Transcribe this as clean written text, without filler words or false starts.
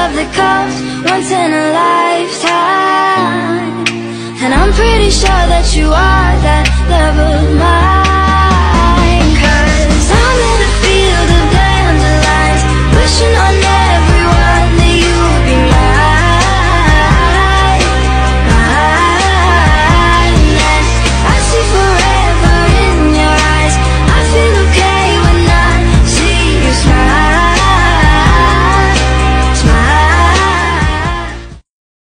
of the cups once in a lifetime, and I'm pretty sure that you are